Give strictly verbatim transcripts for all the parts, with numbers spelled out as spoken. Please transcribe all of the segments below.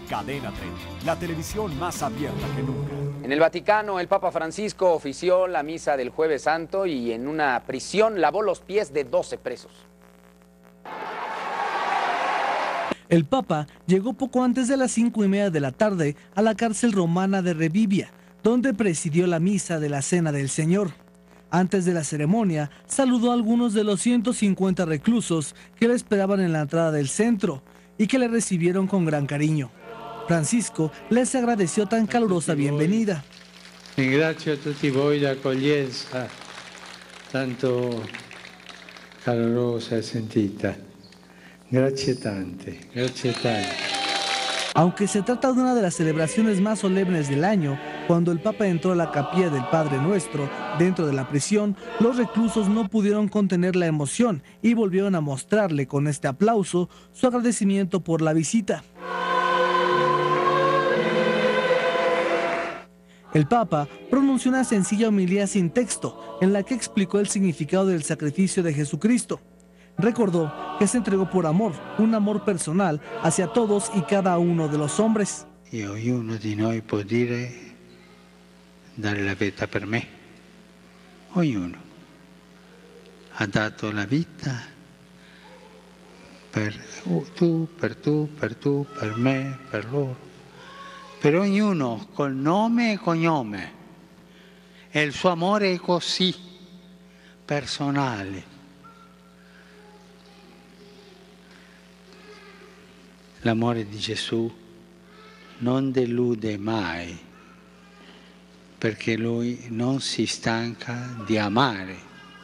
Cadena treinta, la televisión más abierta que nunca. En el Vaticano, el Papa Francisco ofició la misa del Jueves Santo y en una prisión lavó los pies de doce presos. El Papa llegó poco antes de las cinco y media de la tarde a la cárcel romana de Revivia, donde presidió la misa de la Cena del Señor. Antes de la ceremonia, saludó a algunos de los ciento cincuenta reclusos que le esperaban en la entrada del centro y que le recibieron con gran cariño. Francisco les agradeció tan calurosa bienvenida. Ringrazio a tutti voi l'accoglienza tanto calorosa e sentita. Grazie tante, grazie tante. Aunque se trata de una de las celebraciones más solemnes del año, cuando el Papa entró a la capilla del Padre Nuestro, dentro de la prisión, los reclusos no pudieron contener la emoción y volvieron a mostrarle con este aplauso su agradecimiento por la visita. El Papa pronunció una sencilla homilía sin texto, en la que explicó el significado del sacrificio de Jesucristo. Recordó que se entregó por amor, un amor personal hacia todos y cada uno de los hombres. Y ognuno di noi può dire dare la vita per me. Ognuno ha dato la vita per tu, per tu, per tu, per me, per loro. Per ognuno col nome e cognome. E il suo amore è così personale. L'amore di Gesù non delude mai, perché Lui non si stanca di amare,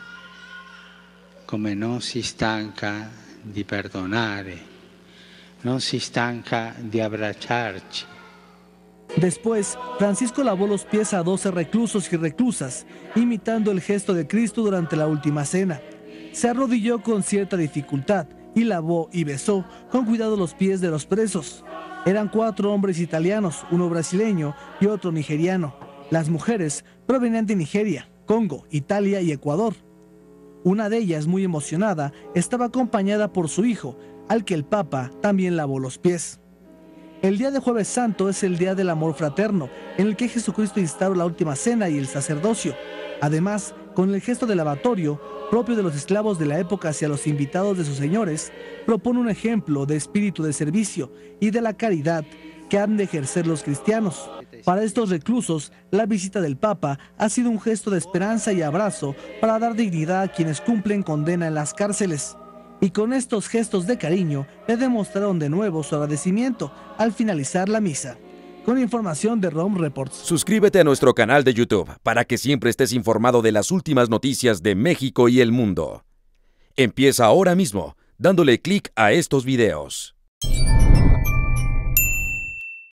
come non si stanca di perdonare, non si stanca di abbracciarci. Después, Francisco lavó los pies a doce reclusos y reclusas, imitando el gesto de Cristo durante la última cena. Se arrodilló con cierta dificultad y lavó y besó con cuidado los pies de los presos. Eran cuatro hombres italianos, uno brasileño y otro nigeriano. Las mujeres provenían de Nigeria, Congo, Italia y Ecuador. Una de ellas, muy emocionada, estaba acompañada por su hijo, al que el Papa también lavó los pies. El día de Jueves Santo es el día del amor fraterno, en el que Jesucristo instauró la última cena y el sacerdocio. Además, con el gesto de lavatorio, propio de los esclavos de la época hacia los invitados de sus señores, propone un ejemplo de espíritu de servicio y de la caridad que han de ejercer los cristianos. Para estos reclusos, la visita del Papa ha sido un gesto de esperanza y abrazo para dar dignidad a quienes cumplen condena en las cárceles. Y con estos gestos de cariño le demostraron de nuevo su agradecimiento al finalizar la misa. Con información de Rome Reports. Suscríbete a nuestro canal de YouTube para que siempre estés informado de las últimas noticias de México y el mundo. Empieza ahora mismo dándole clic a estos videos.